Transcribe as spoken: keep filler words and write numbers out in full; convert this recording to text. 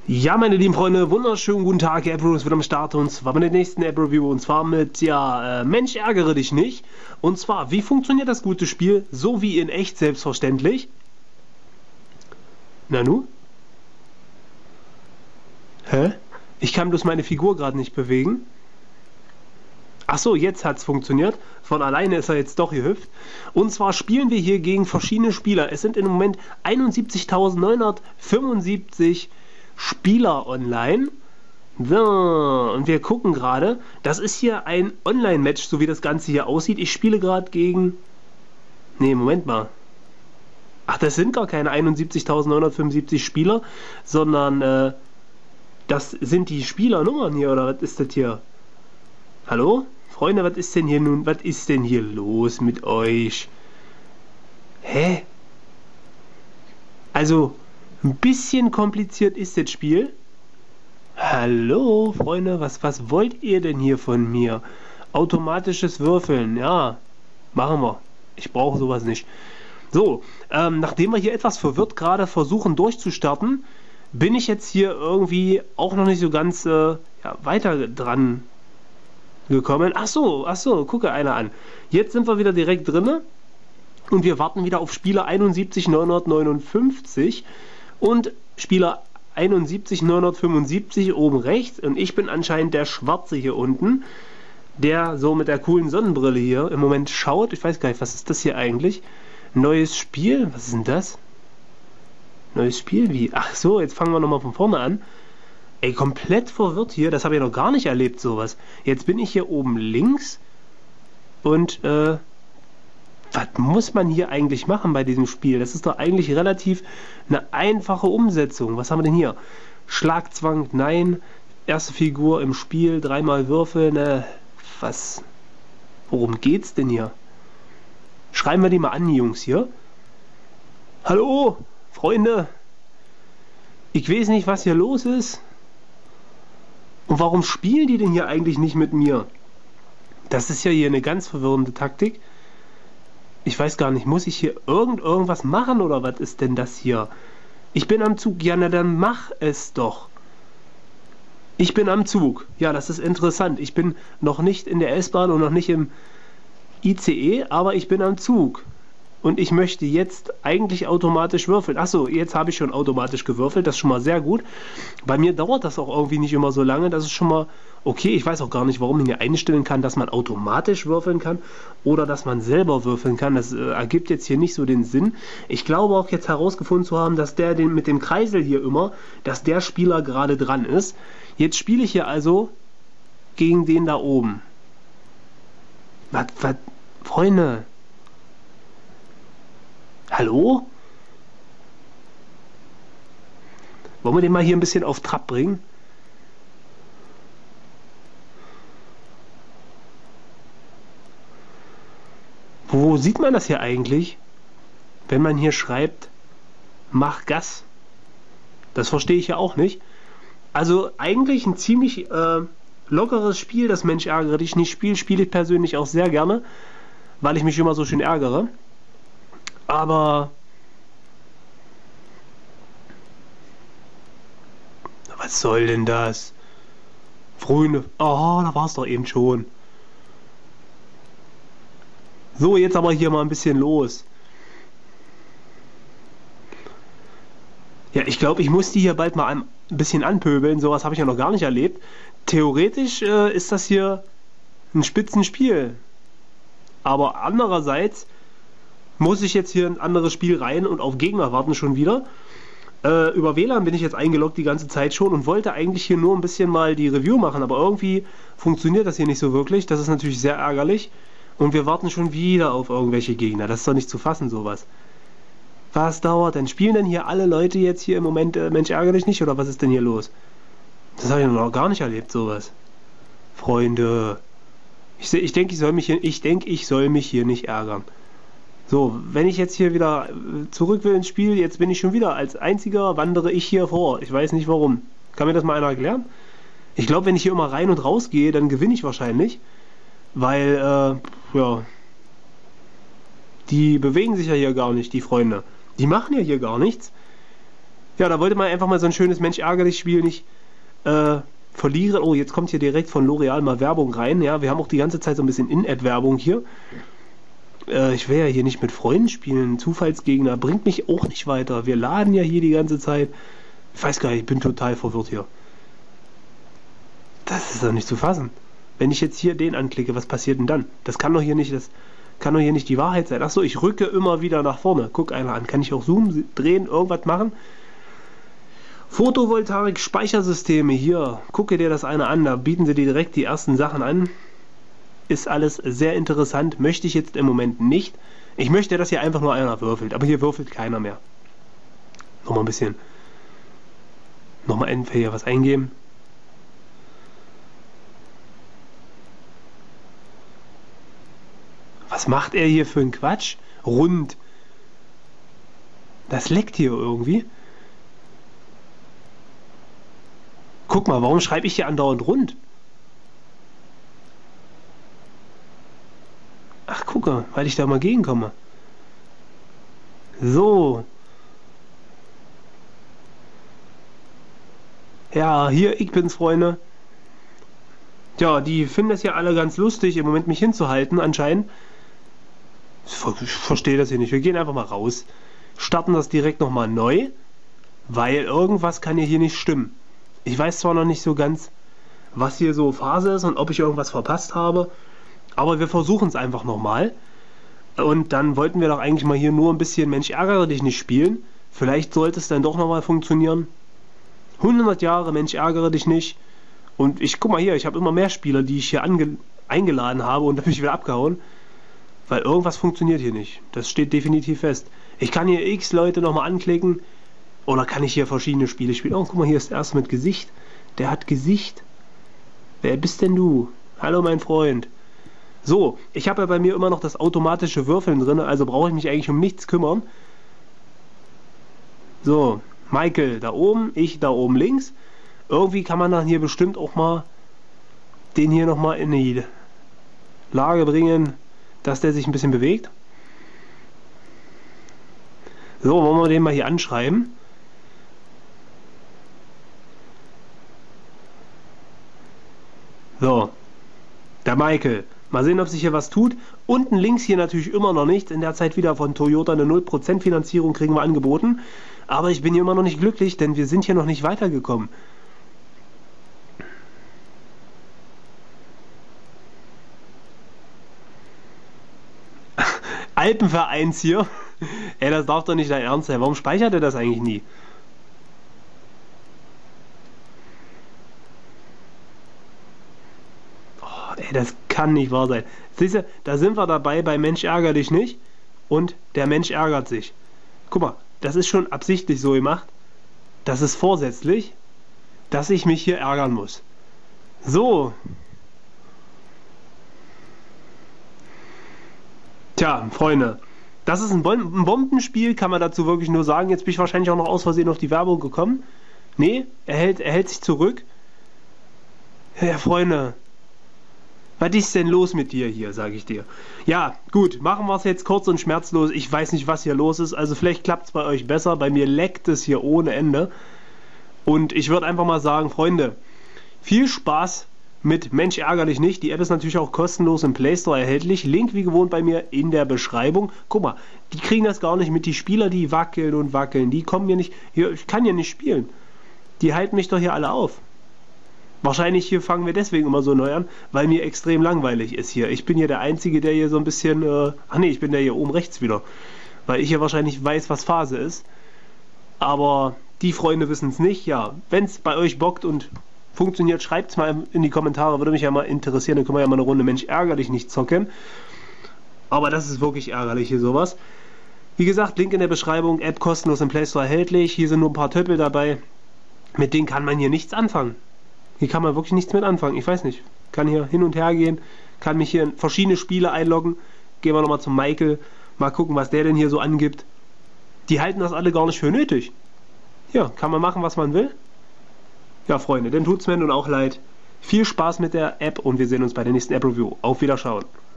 Ja, meine lieben Freunde, wunderschönen guten Tag. Ebro ist wieder am Start und zwar mit der nächsten Ebro-Review und zwar mit, ja, äh, Mensch, ärgere dich nicht. Und zwar, wie funktioniert das gute Spiel? So wie in echt, selbstverständlich. Nanu? Hä? Ich kann bloß meine Figur gerade nicht bewegen. Ach so, jetzt hat's funktioniert. Von alleine ist er jetzt doch gehüpft. Und zwar spielen wir hier gegen verschiedene Spieler. Es sind im Moment einundsiebzigtausendneunhundertfünfundsiebzig Spieler online. So, und wir gucken gerade. Das ist hier ein Online-Match, so wie das Ganze hier aussieht. Ich spiele gerade gegen... Nee, Moment mal. Ach, das sind gar keine einundsiebzigtausendneunhundertfünfundsiebzig Spieler, sondern äh, das sind die Spielernummern hier, oder was ist das hier? Hallo? Freunde, was ist denn hier nun? Was ist denn hier los mit euch? Hä? Also, ein bisschen kompliziert ist das Spiel. Hallo, Freunde, was, was wollt ihr denn hier von mir? Automatisches Würfeln, ja, machen wir. Ich brauche sowas nicht. So, ähm, nachdem wir hier etwas verwirrt gerade versuchen durchzustarten, bin ich jetzt hier irgendwie auch noch nicht so ganz äh, ja, weiter dran gekommen. Ach so, ach so, gucke einer an. Jetzt sind wir wieder direkt drinne und wir warten wieder auf Spieler einundsiebzig neunhundertneunundfünfzig und Spieler einundsiebzig neunhundertfünfundsiebzig oben rechts und ich bin anscheinend der Schwarze hier unten, der so mit der coolen Sonnenbrille hier im Moment schaut. Ich weiß gar nicht, was ist das hier eigentlich? Neues Spiel? Was ist denn das? Neues Spiel? Wie? Ach so, jetzt fangen wir nochmal von vorne an. Ey, komplett verwirrt hier. Das habe ich noch gar nicht erlebt, sowas. Jetzt bin ich hier oben links. Und, äh... was muss man hier eigentlich machen bei diesem Spiel? Das ist doch eigentlich relativ eine einfache Umsetzung. Was haben wir denn hier? Schlagzwang, nein. Erste Figur im Spiel, dreimal würfeln. Äh, was? Worum geht's denn hier? Schreiben wir die mal an, die Jungs hier. Hallo, Freunde. Ich weiß nicht, was hier los ist. Und warum spielen die denn hier eigentlich nicht mit mir? Das ist ja hier eine ganz verwirrende Taktik. Ich weiß gar nicht, muss ich hier irgend irgendwas machen oder was ist denn das hier? Ich bin am Zug. Ja, na dann mach es doch. Ich bin am Zug. Ja, das ist interessant. Ich bin noch nicht in der S-Bahn und noch nicht im I C E, aber ich bin am Zug. Und ich möchte jetzt eigentlich automatisch würfeln. Achso, jetzt habe ich schon automatisch gewürfelt. Das ist schon mal sehr gut. Bei mir dauert das auch irgendwie nicht immer so lange. Das ist schon mal okay. Ich weiß auch gar nicht, warum man hier einstellen kann, dass man automatisch würfeln kann oder dass man selber würfeln kann. Das äh, ergibt jetzt hier nicht so den Sinn. Ich glaube auch jetzt herausgefunden zu haben, dass der den, mit dem Kreisel hier immer, dass der Spieler gerade dran ist. Jetzt spiele ich hier also gegen den da oben. Was, was, Freunde? Hallo? Wollen wir den mal hier ein bisschen auf Trab bringen? Wo sieht man das hier eigentlich? Wenn man hier schreibt, mach Gas. Das verstehe ich ja auch nicht. Also eigentlich ein ziemlich äh, lockeres Spiel, das Mensch ärgere dich nicht Spiel, spiele ich persönlich auch sehr gerne, weil ich mich immer so schön ärgere. Aber was soll denn das? Freunde, oh, da war es doch eben schon. So, jetzt aber hier mal ein bisschen los. Ja, ich glaube, ich muss die hier bald mal ein bisschen anpöbeln. Sowas habe ich ja noch gar nicht erlebt. Theoretisch äh, ist das hier ein Spitzenspiel. Aber andererseits muss ich jetzt hier ein anderes Spiel rein und auf Gegner warten schon wieder. Äh, über W L A N bin ich jetzt eingeloggt die ganze Zeit schon und wollte eigentlich hier nur ein bisschen mal die Review machen, aber irgendwie funktioniert das hier nicht so wirklich. Das ist natürlich sehr ärgerlich. Und wir warten schon wieder auf irgendwelche Gegner. Das ist doch nicht zu fassen, sowas. Was dauert denn? Spielen denn hier alle Leute jetzt hier im Moment äh, Mensch ärgere dich nicht? Oder was ist denn hier los? Das habe ich noch gar nicht erlebt, sowas. Freunde. Ich, ich denke, ich soll mich hier, ich denke, ich soll mich hier nicht ärgern. So, wenn ich jetzt hier wieder zurück will ins Spiel, jetzt bin ich schon wieder als einziger, wandere ich hier vor. Ich weiß nicht warum. Kann mir das mal einer erklären? Ich glaube, wenn ich hier immer rein und raus gehe, dann gewinne ich wahrscheinlich. Weil, äh, ja, die bewegen sich ja hier gar nicht, die Freunde. Die machen ja hier gar nichts. Ja, da wollte man einfach mal so ein schönes Mensch-ärgerlich-Spiel nicht äh, verlieren. Oh, jetzt kommt hier direkt von L'Oreal mal Werbung rein. Ja, wir haben auch die ganze Zeit so ein bisschen In-App-Werbung hier. Äh, ich will ja hier nicht mit Freunden spielen. Zufallsgegner bringt mich auch nicht weiter. Wir laden ja hier die ganze Zeit. Ich weiß gar nicht, ich bin total verwirrt hier. Das ist doch nicht zu fassen. Wenn ich jetzt hier den anklicke, was passiert denn dann? Das kann doch hier nicht, das kann doch hier nicht die Wahrheit sein. Achso, ich rücke immer wieder nach vorne. Guck einer an. Kann ich auch zoomen, drehen, irgendwas machen? Photovoltaik-Speichersysteme hier. Gucke dir das eine an. Da bieten sie dir direkt die ersten Sachen an. Ist alles sehr interessant. Möchte ich jetzt im Moment nicht. Ich möchte, dass hier einfach nur einer würfelt. Aber hier würfelt keiner mehr. Nochmal ein bisschen. Nochmal entweder hier was eingeben. Was macht er hier für einen Quatsch? Rund. Das leckt hier irgendwie. Guck mal, warum schreibe ich hier andauernd rund? Ach, gucke, weil ich da mal gegenkomme. So. Ja, hier, ich bin's, Freunde. Ja, die finden es ja alle ganz lustig, im Moment mich hinzuhalten, anscheinend. Ich verstehe das hier nicht. Wir gehen einfach mal raus. Starten das direkt nochmal neu. Weil irgendwas kann ja hier nicht stimmen. Ich weiß zwar noch nicht so ganz, was hier so Phase ist und ob ich irgendwas verpasst habe. Aber wir versuchen es einfach nochmal. Und dann wollten wir doch eigentlich mal hier nur ein bisschen Mensch ärgere dich nicht spielen. Vielleicht sollte es dann doch nochmal funktionieren. hundert Jahre Mensch ärgere dich nicht. Und ich guck mal hier, ich habe immer mehr Spieler, die ich hier eingeladen habe und da bin ich wieder abgehauen. Weil irgendwas funktioniert hier nicht. Das steht definitiv fest. Ich kann hier x Leute nochmal anklicken. Oder kann ich hier verschiedene Spiele spielen. Oh, guck mal, hier ist der erste mit Gesicht. Der hat Gesicht. Wer bist denn du? Hallo, mein Freund. So, ich habe ja bei mir immer noch das automatische Würfeln drin. Also brauche ich mich eigentlich um nichts kümmern. So, Michael da oben. Ich da oben links. Irgendwie kann man dann hier bestimmt auch mal den hier nochmal in die Lage bringen, dass der sich ein bisschen bewegt. So, wollen wir den mal hier anschreiben. So, der Michael. Mal sehen, ob sich hier was tut. Unten links hier natürlich immer noch nichts. In der Zeit wieder von Toyota eine null Prozent Finanzierung kriegen wir angeboten. Aber ich bin hier immer noch nicht glücklich, denn wir sind hier noch nicht weitergekommen. Alpenvereins hier. Ey, das darf doch nicht dein Ernst sein. Warum speichert er das eigentlich nie? Oh, ey, das kann nicht wahr sein. Siehst du, da sind wir dabei bei Mensch ärger dich nicht und der Mensch ärgert sich. Guck mal, das ist schon absichtlich so gemacht. Das ist vorsätzlich, dass ich mich hier ärgern muss. So. Tja, Freunde, das ist ein, Bom ein Bombenspiel, kann man dazu wirklich nur sagen. Jetzt bin ich wahrscheinlich auch noch aus Versehen auf die Werbung gekommen. Nee, er hält, er hält sich zurück. Ja, Freunde, was ist denn los mit dir hier, sage ich dir. Ja, gut, machen wir es jetzt kurz und schmerzlos. Ich weiß nicht, was hier los ist. Also vielleicht klappt es bei euch besser. Bei mir leckt es hier ohne Ende. Und ich würde einfach mal sagen, Freunde, viel Spaß mit Mensch ärger dich nicht. Die App ist natürlich auch kostenlos im Play Store erhältlich. Link wie gewohnt bei mir in der Beschreibung. Guck mal, die kriegen das gar nicht mit. Die Spieler, die wackeln und wackeln, die kommen mir nicht... Hier, ich kann ja nicht spielen. Die halten mich doch hier alle auf. Wahrscheinlich hier fangen wir deswegen immer so neu an, weil mir extrem langweilig ist hier. Ich bin hier der Einzige, der hier so ein bisschen... Äh, ach nee, ich bin der hier oben rechts wieder. Weil ich hier wahrscheinlich weiß, was Phase ist. Aber die Freunde wissen es nicht. Ja, wenn es bei euch bockt und funktioniert, schreibt es mal in die Kommentare. Würde mich ja mal interessieren. Dann können wir ja mal eine Runde Mensch ärger dich nicht zocken. Aber das ist wirklich ärgerlich hier sowas. Wie gesagt, Link in der Beschreibung. App kostenlos im Play Store erhältlich. Hier sind nur ein paar Töppel dabei. Mit denen kann man hier nichts anfangen. Hier kann man wirklich nichts mit anfangen. Ich weiß nicht. Kann hier hin und her gehen. Kann mich hier in verschiedene Spiele einloggen. Gehen wir nochmal zum Michael. Mal gucken, was der denn hier so angibt. Die halten das alle gar nicht für nötig. Ja, kann man machen, was man will. Ja, Freunde, dann tut's mir nun auch leid. Viel Spaß mit der App und wir sehen uns bei der nächsten App-Review. Auf Wiederschauen.